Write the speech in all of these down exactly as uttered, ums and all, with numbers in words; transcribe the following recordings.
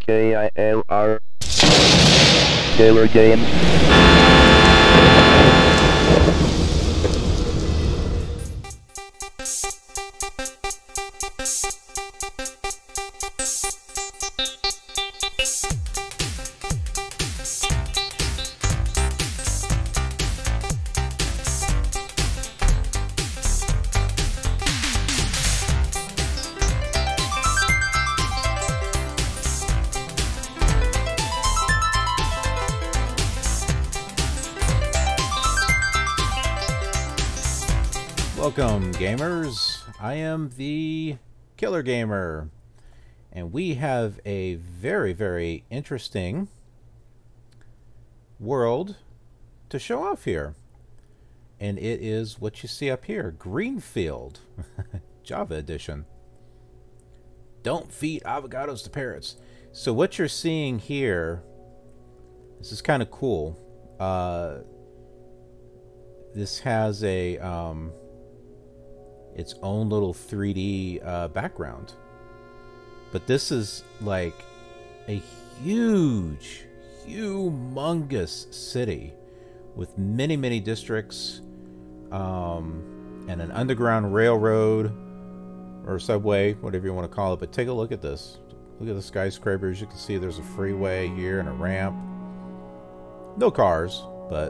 K I L R KILR Games. Welcome, gamers. I am the Killer Gamer, and we have a very, very interesting world to show off here. And it is what you see up here, Greenfield, Java Edition. Don't feed avocados to parrots. So what you're seeing here, this is kind of cool. Uh, this has a um, its own little three D uh, background, but this is like a huge, humongous city with many, many districts, um, and an underground railroad or subway, whatever you want to call it. But take a look at this. Look at the skyscrapers. You can see there's a freeway here and a ramp. No cars, but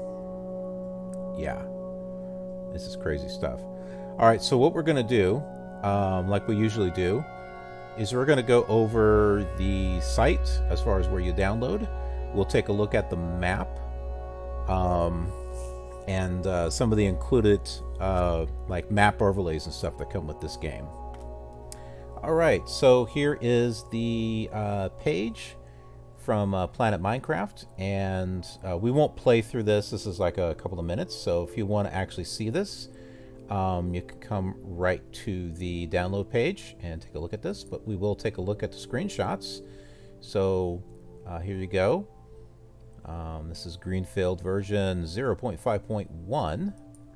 yeah, this is crazy stuff. All right, so what we're going to do, um, like we usually do, is we're going to go over the site as far as where you download. We'll take a look at the map um, and uh, some of the included uh, like map overlays and stuff that come with this game. All right, so here is the uh, page from uh, Planet Minecraft, and uh, we won't play through this. This is like a couple of minutes, so if you want to actually see this, Um, you can come right to the download page and take a look at this, but we will take a look at the screenshots. So uh, here you go. Um, this is Greenfield version zero point five point one,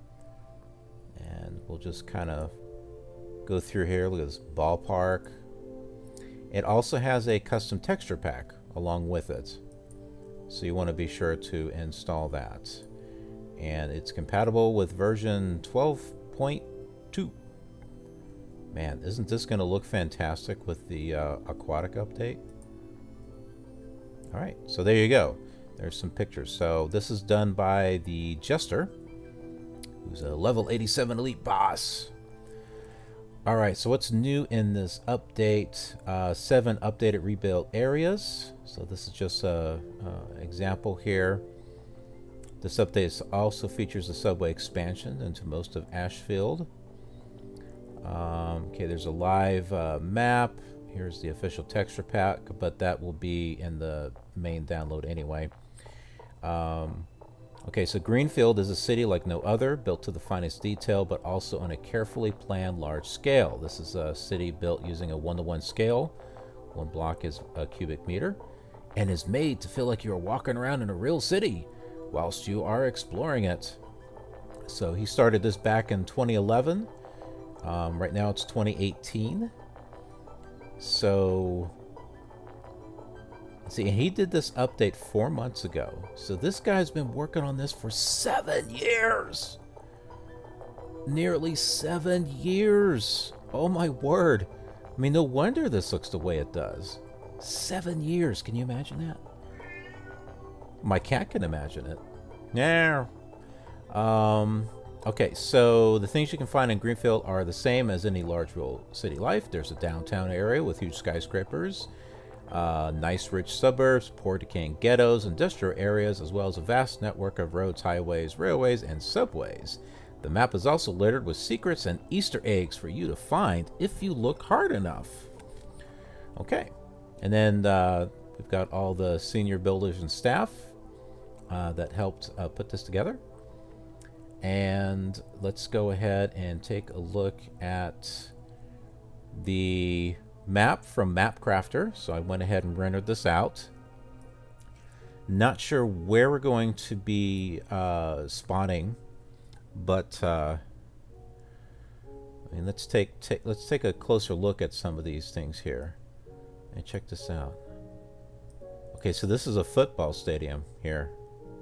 and we'll just kind of go through here. Look at this ballpark. It also has a custom texture pack along with it, so you want to be sure to install that, and it's compatible with version twelve point two. Man, isn't this going to look fantastic with the uh, aquatic update? All right, so there you go. There's some pictures. So this is done by the Jester, who's a level eighty-seven elite boss. All right, so what's new in this update? Uh, seven updated rebuilt areas. So this is just a, a example here. This update also features a subway expansion into most of Ashfield. Um, okay, there's a live uh, map. Here's the official texture pack, but that will be in the main download anyway. Um, okay, so Greenfield is a city like no other, built to the finest detail, but also on a carefully planned large scale. This is a city built using a one-to-one scale. One block is a cubic meter, and is made to feel like you're walking around in a real city whilst you are exploring it. So he started this back in twenty eleven. Um, right now it's twenty eighteen. So, see, he did this update four months ago. So this guy's been working on this for seven years. Nearly seven years. Oh my word. I mean, no wonder this looks the way it does. Seven years. Can you imagine that? My cat can imagine it. Yeah. Um, okay, so the things you can find in Greenfield are the same as any large rural city life. There's a downtown area with huge skyscrapers, uh, nice rich suburbs, poor decaying ghettos, industrial areas, as well as a vast network of roads, highways, railways, and subways. The map is also littered with secrets and Easter eggs for you to find if you look hard enough. Okay, and then uh, we've got all the senior builders and staff Uh, that helped uh, put this together. And let's go ahead and take a look at the map from MapCrafter. So I went ahead and rendered this out. Not sure where we're going to be uh, spawning, but uh, I mean, let's take, take let's take a closer look at some of these things here. And check this out. Okay, so this is a football stadium here.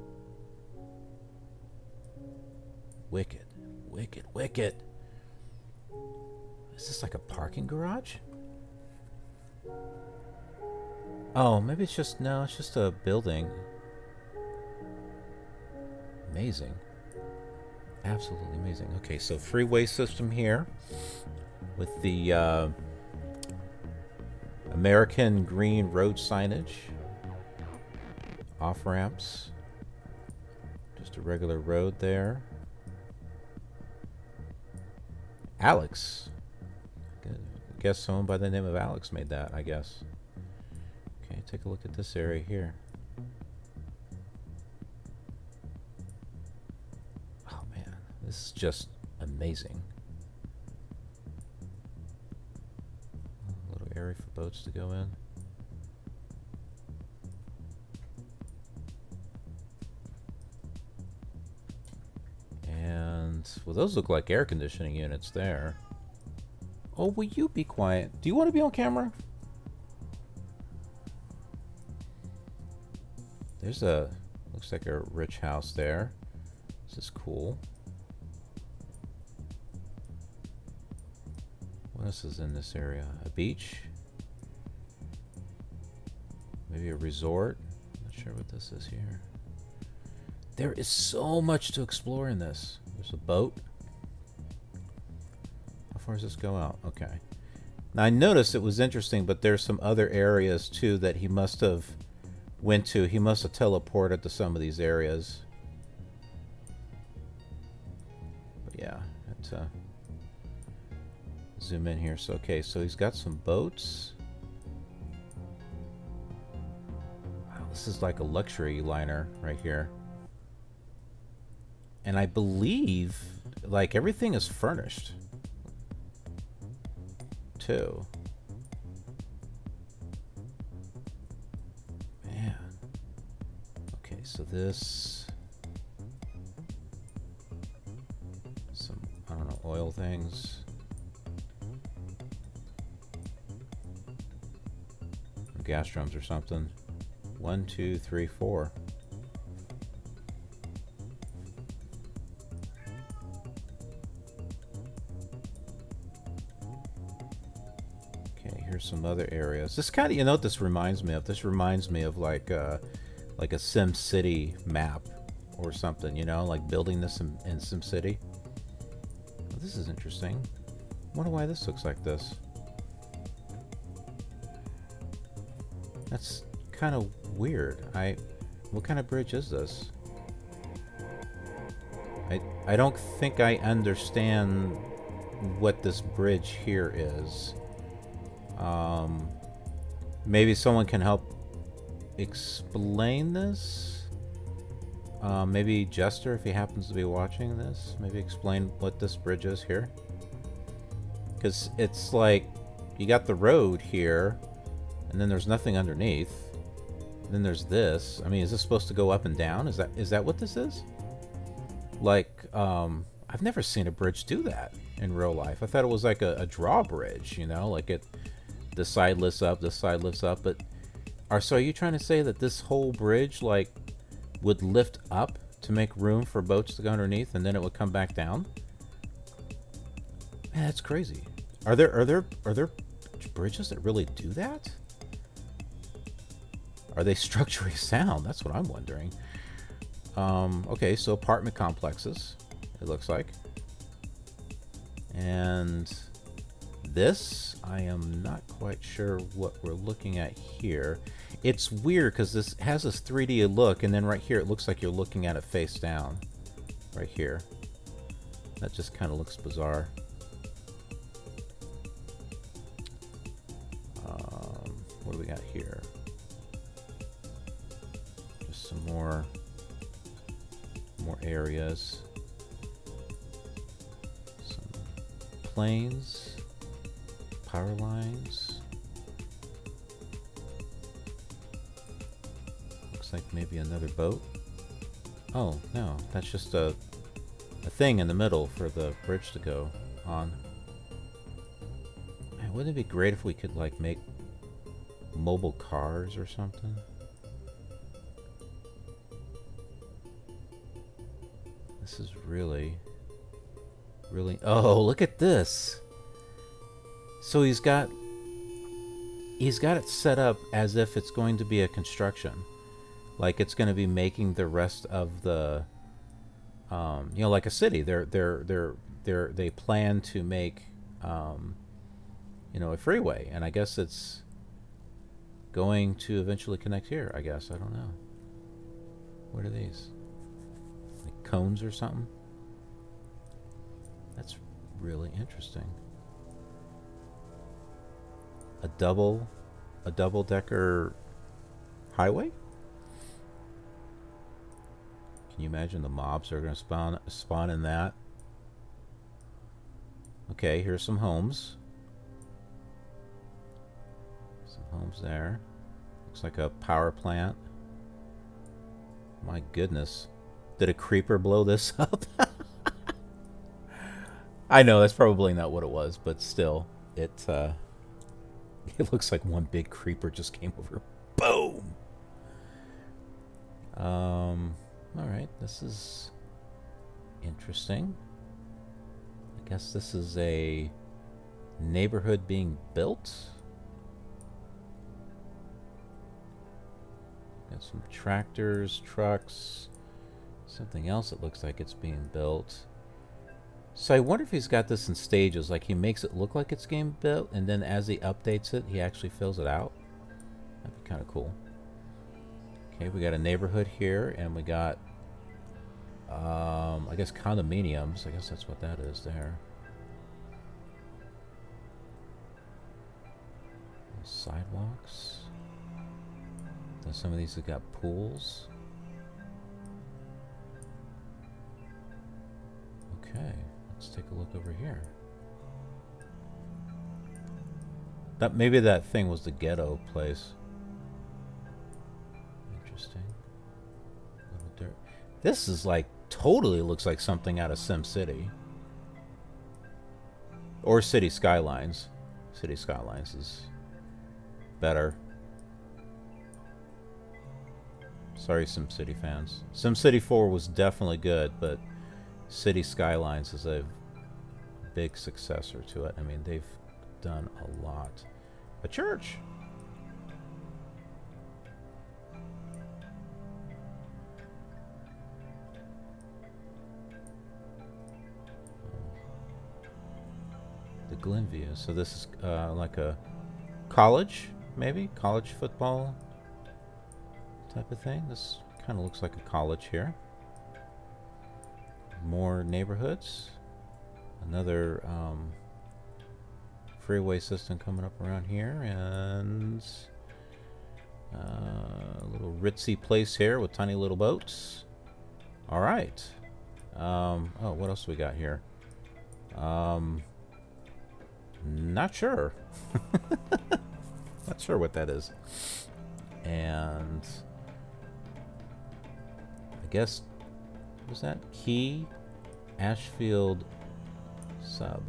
Wicked, wicked, wicked. Is this like a parking garage? Oh, maybe it's just, no, it's just a building. Amazing. Absolutely amazing. Okay, so freeway system here with the uh, American green road signage. Off ramps. Just a regular road there. Alex. I guess someone by the name of Alex made that, I guess. Okay, take a look at this area here. Oh man, this is just amazing. A little area for boats to go in. And, well, those look like air conditioning units there. Oh, will you be quiet? Do you want to be on camera? There's a, looks like a rich house there. This is cool. What else is in this area? A beach? Maybe a resort? Not sure what this is here. There is so much to explore in this. There's a boat. How far does this go out? Okay. Now I noticed it was interesting, but there's some other areas too that he must have went to. He must have teleported to some of these areas. But yeah, let's uh, zoom in here. So okay, so he's got some boats. Wow, this is like a luxury liner right here. And I believe, like, everything is furnished, too. Man. Okay, so this... Some, I don't know, oil things. Gas drums or something. One, two, three, four. Some other areas. This kind of, you know what this reminds me of? This reminds me of like uh, like a Sim City map or something, you know, like building this in, in Sim City. Well, this is interesting. I wonder why this looks like this. That's kind of weird. I, what kind of bridge is this? I, I don't think I understand what this bridge here is. Um, maybe someone can help explain this. Uh, maybe Jester, if he happens to be watching this, maybe explain what this bridge is here. Because it's like, you got the road here, and then there's nothing underneath. And then there's this. I mean, is this supposed to go up and down? Is that is that what this is? Like, um, I've never seen a bridge do that in real life. I thought it was like a, a drawbridge, you know, like it. This side lifts up, this side lifts up, but are so are you trying to say that this whole bridge like would lift up to make room for boats to go underneath, and then it would come back down? Man, that's crazy. Are there are there are there bridges that really do that? Are they structurally sound? That's what I'm wondering. Um, okay, so apartment complexes, it looks like, and this, I am not quite sure what we're looking at here. It's weird because this has this three D look, and then right here it looks like you're looking at it face down. Right here. That just kind of looks bizarre. Um, what do we got here? Just some more, more areas. Some planes. Power lines. Looks like maybe another boat. Oh, no, that's just a, a thing in the middle for the bridge to go on. Man, wouldn't it be great if we could, like, make mobile cars or something? This is really, really... Oh, look at this! So he's got... He's got it set up as if it's going to be a construction. Like it's going to be making the rest of the... Um, you know, like a city. They're, they're, they're, they're, they plan to make, um, you know, a freeway. And I guess it's going to eventually connect here, I guess. I don't know. What are these? Like cones or something? That's really interesting. A double, a double-decker highway? Can you imagine the mobs are going to spawn spawn in that? Okay, here's some homes. Some homes there. Looks like a power plant. My goodness. Did a creeper blow this up? I know, that's probably not what it was, but still, it, uh, it looks like one big creeper just came over. Boom! Um... Alright, this is interesting. I guess this is a neighborhood being built. Got some tractors, trucks, something else that looks like it's being built. So I wonder if he's got this in stages, like he makes it look like it's being built, and then as he updates it, he actually fills it out. That'd be kind of cool. Okay, we got a neighborhood here, and we got, um, I guess condominiums. I guess that's what that is there. Sidewalks. Then some of these have got pools. Okay, let's take a look over here. That maybe that thing was the ghetto place. Interesting. Little dirt. This is like totally looks like something out of SimCity. Or City Skylines. City Skylines is better. Sorry, SimCity fans. SimCity four was definitely good, but City Skylines is a big successor to it. I mean, they've done a lot. A church. The Glenview. So this is uh, like a college, maybe? College football type of thing. This kind of looks like a college here. More neighborhoods. Another um, freeway system coming up around here, and uh, a little ritzy place here with tiny little boats. All right. Um, oh, what else we got here? Um, not sure. Not sure what that is. And I guess, was that Key Ashfield sub?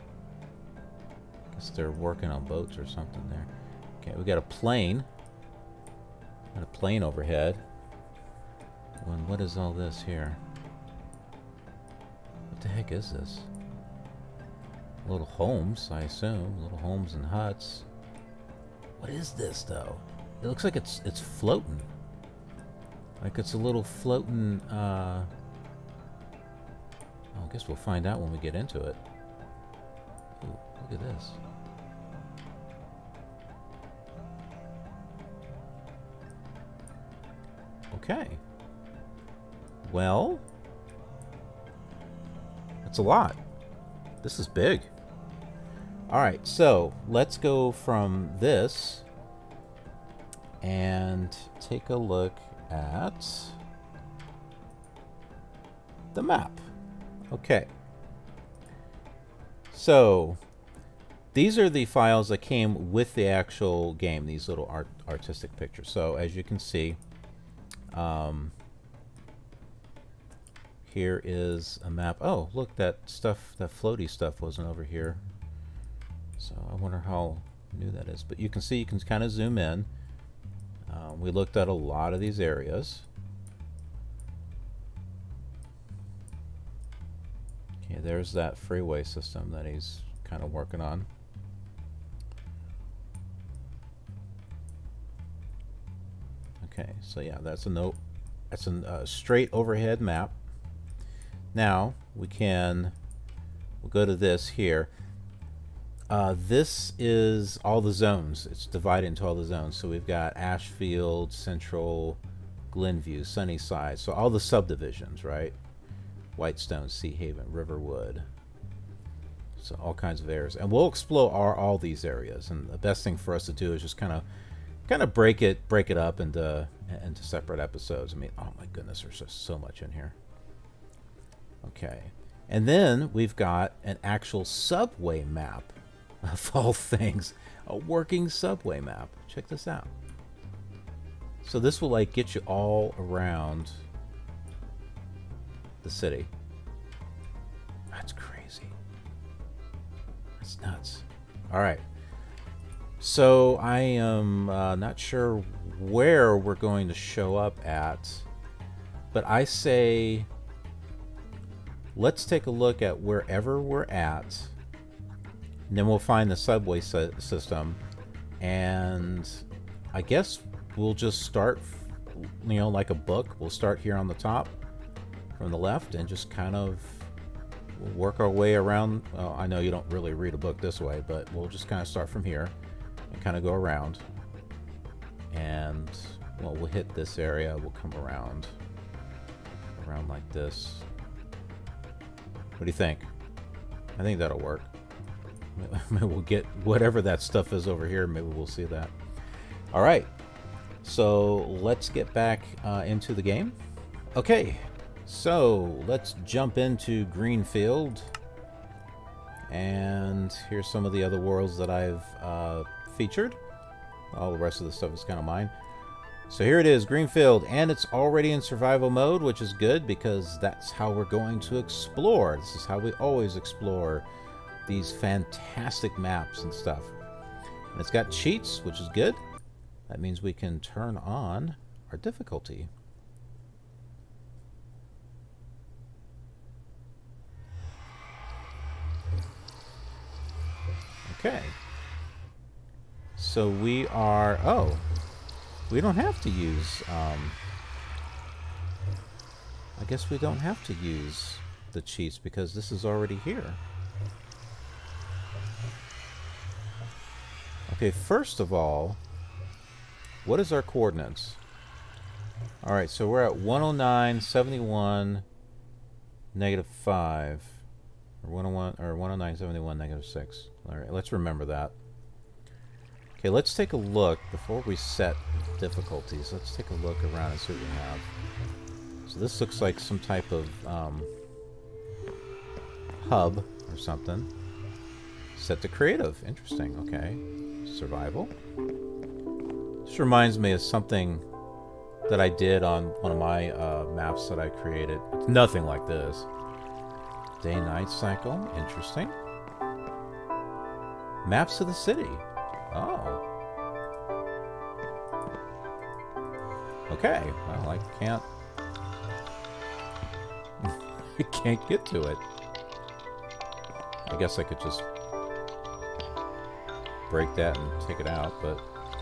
I guess they're working on boats or something there. Okay, we got a plane. Got a plane overhead. And what is all this here? What the heck is this? Little homes, I assume. Little homes and huts. What is this, though? It looks like it's it's floating. Like it's a little floating, uh... oh, I guess we'll find out when we get into it. Ooh, look at this. Okay. Well, that's a lot. This is big. Alright, so let's go from this and take a look at the map. Okay. So these are the files that came with the actual game, these little art artistic pictures. So as you can see, um, here is a map. Oh, look, that stuff, that floaty stuff wasn't over here. So I wonder how new that is. But you can see, you can kind of zoom in. Uh, we looked at a lot of these areas. Yeah, there's that freeway system that he's kind of working on. Okay, so yeah, that's a note. That's a uh, straight overhead map. Now we can we'll go to this here. Uh, this is all the zones. It's divided into all the zones. So we've got Ashfield, Central, Glenview, Sunnyside. So all the subdivisions, right? Whitestone, Sea Haven, Riverwood. So all kinds of areas, and we'll explore all, all these areas. And the best thing for us to do is just kind of, kind of break it, break it up into into separate episodes. I mean, oh my goodness, there's just so much in here. Okay, and then we've got an actual subway map. Of all things, a working subway map. Check this out. So this will like get you all around the city. That's crazy. That's nuts. All right. So I am uh, not sure where we're going to show up at, but I say let's take a look at wherever we're at. And then we'll find the subway system, and I guess we'll just start, you know, like a book. We'll start here on the top from the left and just kind of work our way around. Well, I know you don't really read a book this way, but we'll just kind of start from here and kind of go around. And, well, we'll hit this area. We'll come around, around like this. What do you think? I think that'll work. Maybe we'll get whatever that stuff is over here. Maybe we'll see that. All right, so let's get back uh, into the game. Okay, so let's jump into Greenfield, and here's some of the other worlds that I've uh, featured. All the rest of the stuff is kind of mine. So here it is, Greenfield, and it's already in survival mode, which is good because that's how we're going to explore. This is how we always explore these fantastic maps and stuff. And it's got cheats, which is good. That means we can turn on our difficulty. Okay. So we are, oh, we don't have to use, um, I guess we don't have to use the cheats because this is already here. Okay, first of all, what is our coordinates? Alright, so we're at one oh nine, seventy-one, negative five. Or one oh one, or one oh nine, seventy-one, negative six. Alright, let's remember that. Okay, let's take a look before we set difficulties. Let's take a look around and see what we have. So this looks like some type of um, hub or something. Set to creative. Interesting. Okay. Survival. This reminds me of something that I did on one of my uh, maps that I created. It's nothing like this. Day-night cycle. Interesting. Maps of the city. Oh. Okay. Well, I can't... I can't get to it. I guess I could just break that and take it out, but...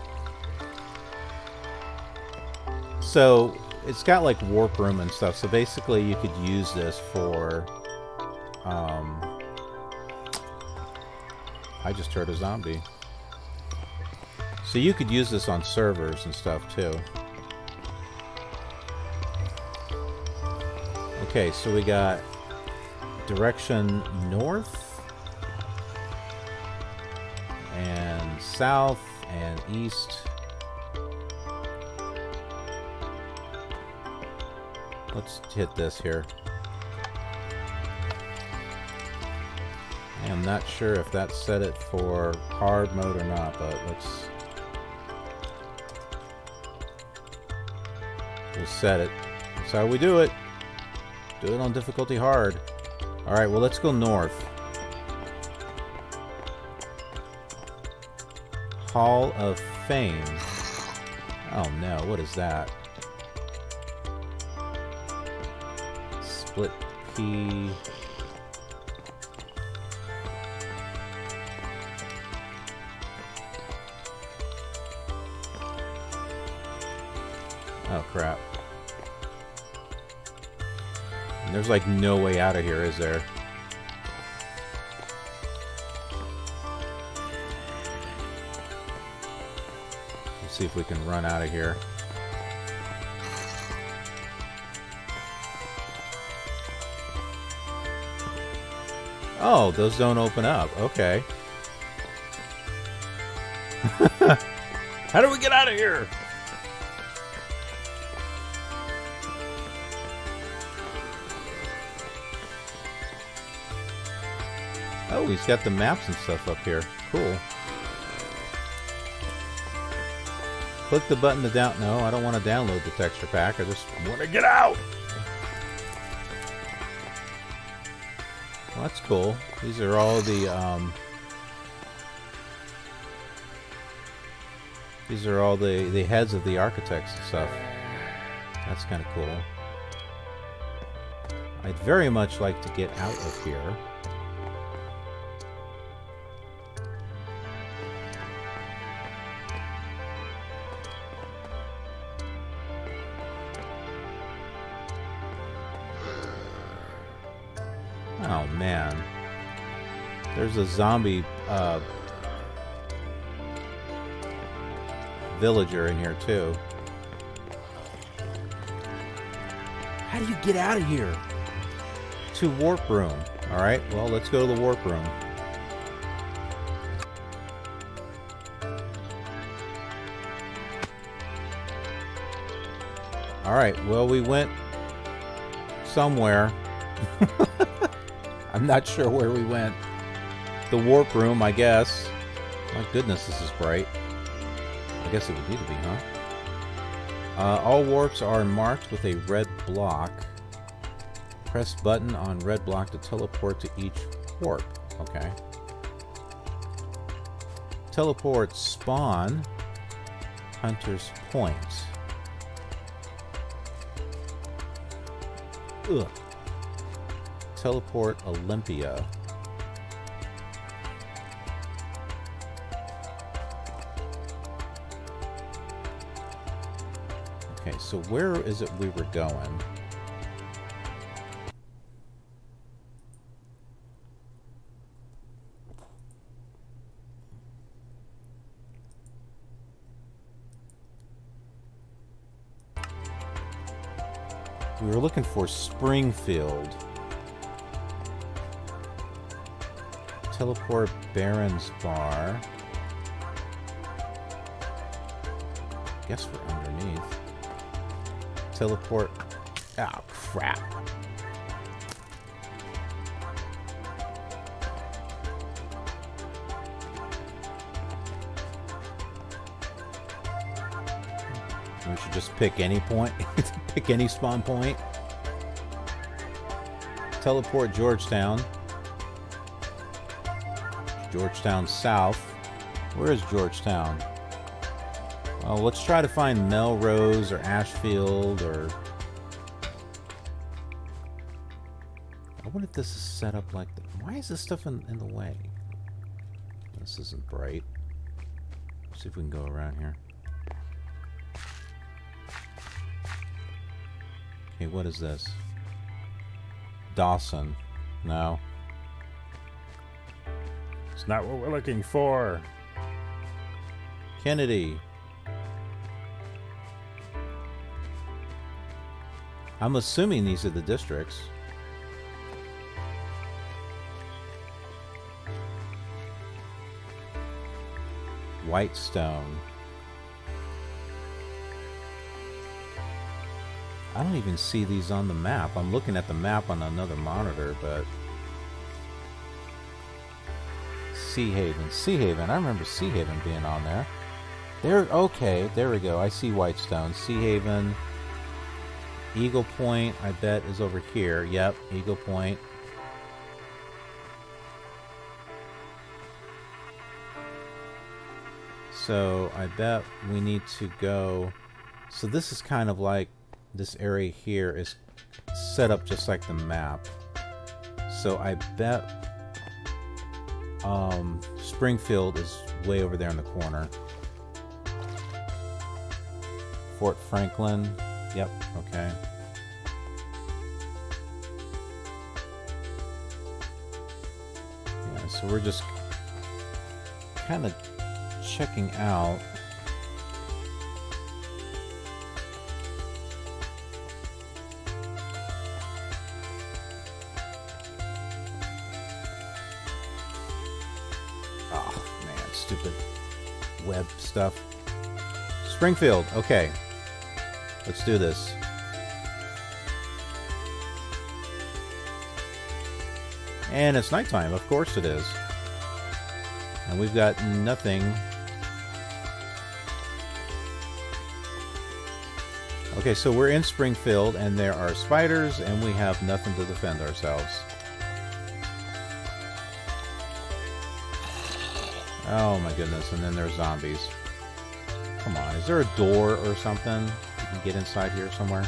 So, it's got like warp room and stuff, so basically you could use this for... Um... I just heard a zombie. So you could use this on servers and stuff too. Okay, so we got direction north and south and east. Let's hit this here. I'm not sure if that set it for hard mode or not, but let's we'll set it. That's how we do it. Do it on difficulty hard. Alright, well let's go north. Hall of Fame. Oh no, what is that? Split P Oh, crap. And there's like no way out of here, is there? Let's see if we can run out of here. Oh, those don't open up. Okay. How do we get out of here? Oh, he's got the maps and stuff up here. Cool. Click the button to down... No, I don't want to download the texture pack. I just want to get out! Well, that's cool. These are all the, um... These are all the, the heads of the architects and stuff. That's kind of cool. I'd very much like to get out of here. Oh, man. There's a zombie uh, villager in here, too. How do you get out of here? To warp room. Alright, well, let's go to the warp room. Alright, well, we went somewhere. I'm not sure where we went. The warp room, I guess. My goodness, this is bright. I guess it would need to be, huh? Uh, all warps are marked with a red block. Press button on red block to teleport to each warp. Okay. Teleport spawn. Hunter's Point. Ugh. Teleport Olympia. Okay, so where is it we were going? We were looking for Springfield. Teleport Baron's Bar. Guess we're underneath. Teleport. Ah, oh, crap. We should just pick any point. Pick any spawn point. Teleport Georgetown. Georgetown South. Where is Georgetown? Well, let's try to find Melrose or Ashfield or... I wonder if this is set up like... The... Why is this stuff in, in the way? This isn't bright. Let's see if we can go around here. Okay, what is this? Dawson. No. It's not what we're looking for. Kennedy. I'm assuming these are the districts. Whitestone. I don't even see these on the map. I'm looking at the map on another monitor, but... Sea Haven. Sea Haven. I remember Sea Haven being on there. There, okay, there we go. I see Whitestone. Sea Haven. Eagle Point, I bet, is over here. Yep, Eagle Point. So, I bet we need to go... So this is kind of like... This area here is set up just like the map. So I bet um, Springfield is way over there in the corner. Fort Franklin. Yep, okay. Yeah, so we're just kind of checking out. Oh, man, stupid web stuff. Springfield, okay. Let's do this. And it's nighttime, of course it is. And we've got nothing. Okay, so we're in Springfield, and there are spiders, and we have nothing to defend ourselves. Oh my goodness, and then there's zombies. Come on, is there a door or something? You can get inside here somewhere?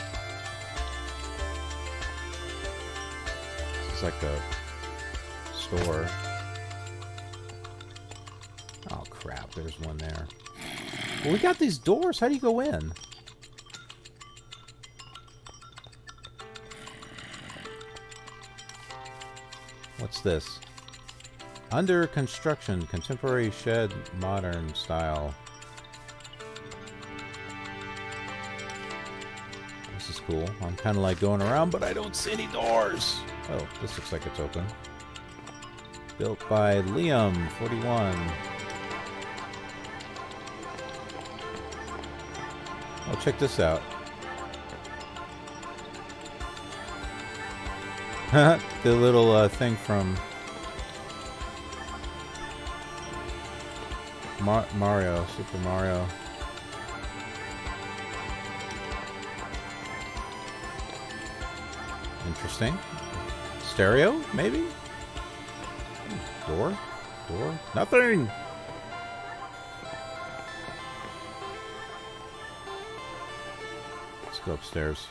This is like a store. Oh crap, there's one there. Well, we got these doors, how do you go in? What's this? Under construction, contemporary shed, modern style. This is cool. I'm kind of like going around, but I don't see any doors. Oh, this looks like it's open. Built by Liam, forty-one. Oh, check this out. The little uh, thing from Mar Mario, Super Mario. Interesting. Stereo, maybe? Door? Door? Nothing! Let's go upstairs.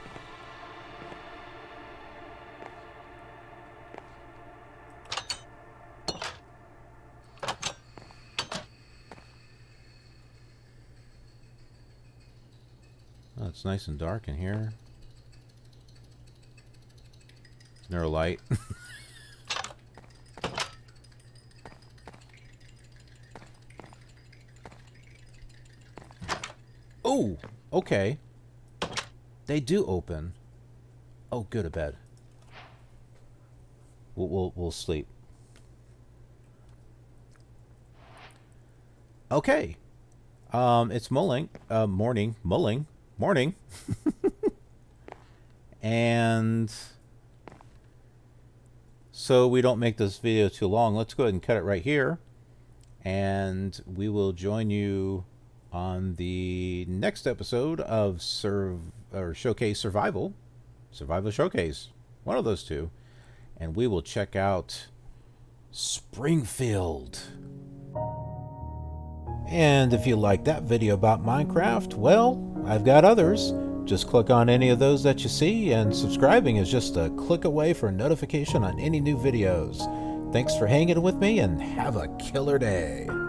Oh, it's nice and dark in here. Is there a light? Oh, okay. They do open. Oh, good, a bed. We'll, we'll, we'll sleep. Okay. Um, it's mulling, uh, morning, mulling, morning. And so we don't make this video too long, let's go ahead and cut it right here. And we will join you on the next episode of Serve or Showcase Survival. Survival Showcase. One of those two. And we will check out Springfield. And if you like that video about Minecraft, well, I've got others. Just click on any of those that you see, and subscribing is just a click away for a notification on any new videos. Thanks for hanging with me, and have a killer day.